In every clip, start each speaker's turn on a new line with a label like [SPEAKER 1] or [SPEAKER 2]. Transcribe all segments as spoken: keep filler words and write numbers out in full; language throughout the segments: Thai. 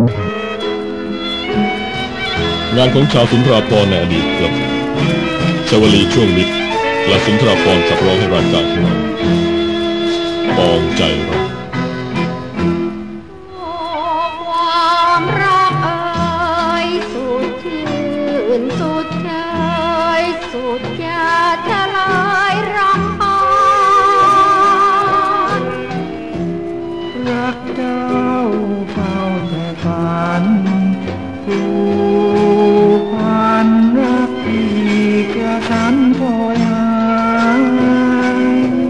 [SPEAKER 1] งานของชาวสุนทราภรณ์ในอดีตครับชวลีช่วงมิตรและสุนทราภรณ์ขับร้องให้รายการของเราปองใจเรา
[SPEAKER 2] ความรักเอ่ยสุดชื่นสุดเชยสุดจะทลายรำพัน
[SPEAKER 3] รักเจ้าเฝ้าแต่ฝันผูกพันรักที่กระทันพลอยหาย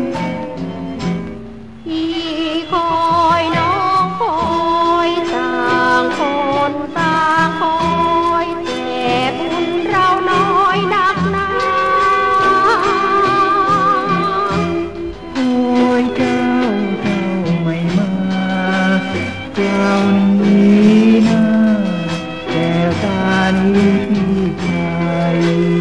[SPEAKER 2] ที่คอยน้องคอยต่างคนต่างคอยแต่บุญเราน้อยนักหนา
[SPEAKER 3] คอยเจ้าเจ้าไม่มาเจ้านี้นะแก้วตานี้พี่ชาย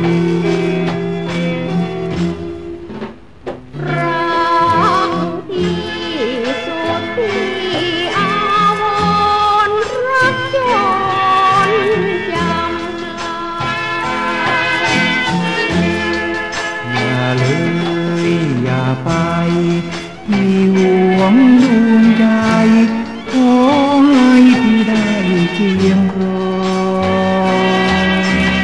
[SPEAKER 2] รักที่สุดที่อาวรณ์รักจนจำ
[SPEAKER 3] อย่าเลยอย่าไปที่หวงดวงใจขอให้พี่ได้เคียงครอง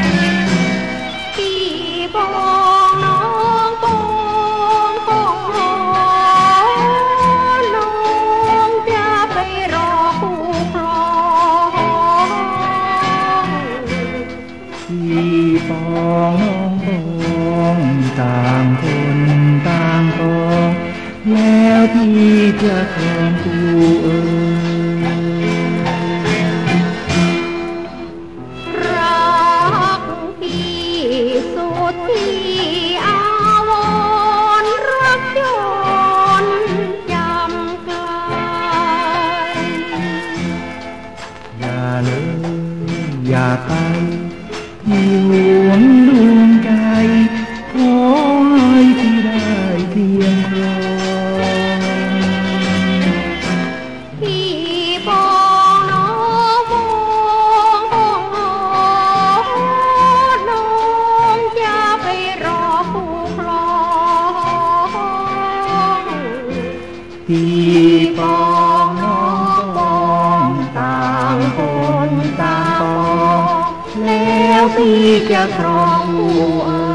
[SPEAKER 2] พี่ปองน้องปองปองน้องจะไปรอคู่ครอง
[SPEAKER 3] พี่ปองน้องปองต่างคนต่างปองแล้วพี่จะครองคู่เอ่ย
[SPEAKER 2] รักที่สุดที่อาวรณ์รักจนจำไกล
[SPEAKER 3] อย่าเลยอย่าไปที่หวงดวงใจขอให้พี่ได้เพียงครอง
[SPEAKER 2] พี่ปองน้องปองน้องจะไปรอคู่ครอง
[SPEAKER 3] พี่ปองน้องปองต่างคนต่างปองแล้วพี่จะครองคู่เอ่